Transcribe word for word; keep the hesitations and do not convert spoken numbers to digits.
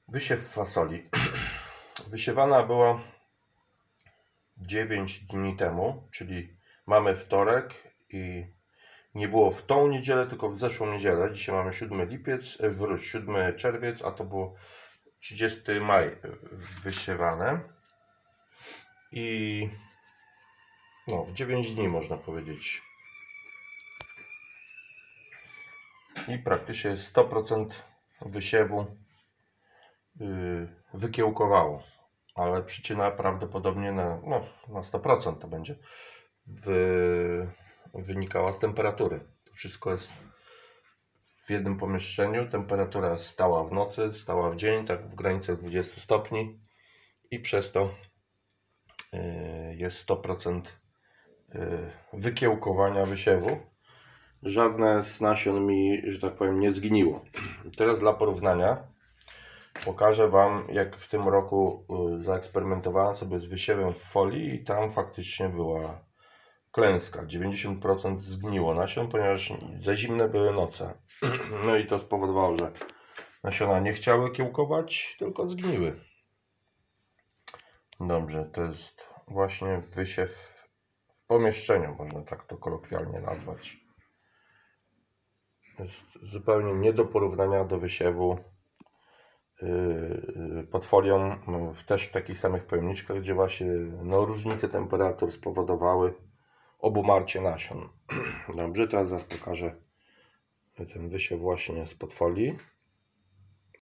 Wysiew fasoli. Wysiewana była dziewięć dni temu, czyli mamy wtorek i nie było w tą niedzielę, tylko w zeszłą niedzielę. Dzisiaj mamy siódmy lipiec, wróć, siódmy czerwiec, a to było trzydziesty maj wysiewane. I no, w dziewięć dni można powiedzieć. I praktycznie sto procent wysiewu yy, wykiełkowało. Ale przyczyna prawdopodobnie na, no, na sto procent to będzie wy, wynikała z temperatury. To wszystko jest w jednym pomieszczeniu. Temperatura stała w nocy, stała w dzień, tak w granicach dwudziestu stopni i przez to yy, jest sto procent yy, wykiełkowania wysiewu. Żadne z nasion mi, że tak powiem, nie zgniło. Teraz dla porównania pokażę Wam, jak w tym roku zaeksperymentowałem sobie z wysiewem w folii i tam faktycznie była klęska. dziewięćdziesiąt procent zgniło nasion, ponieważ za zimne były noce. No i to spowodowało, że nasiona nie chciały kiełkować, tylko zgniły. Dobrze, to jest właśnie wysiew w pomieszczeniu, można tak to kolokwialnie nazwać. Jest zupełnie nie do porównania do wysiewu pod folią, też w takich samych pojemniczkach, gdzie właśnie no, różnice temperatur spowodowały obumarcie nasion. Dobrze, teraz pokażę ten wysiew właśnie spod folii.